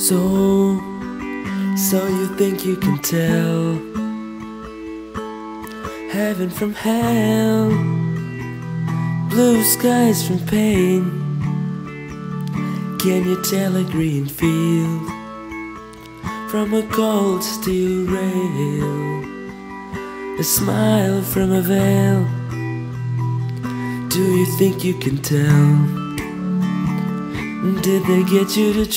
So you think you can tell heaven from hell, blue skies from pain? Can you tell a green field from a cold steel rail, a smile from a veil? Do you think you can tell? Did they get you to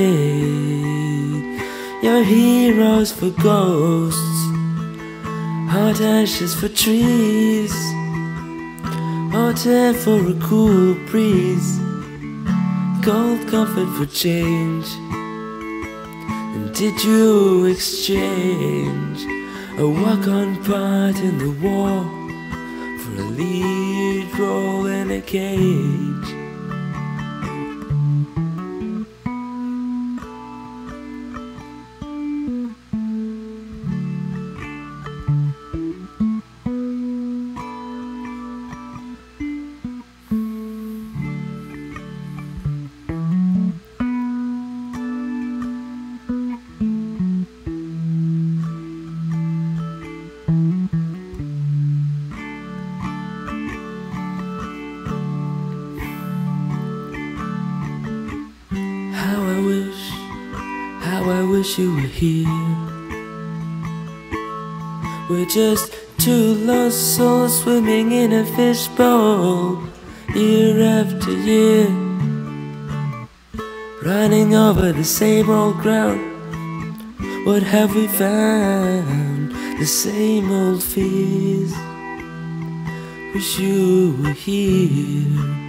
trade your heroes for ghosts, hot ashes for trees, hot air for a cool breeze, cold comfort for change? And did you exchange a walk-on part in the war for a lead role in a cage? How I wish you were here. We're just two lost souls swimming in a fishbowl, year after year, running over the same old ground. What have we found? The same old fears. Wish you were here.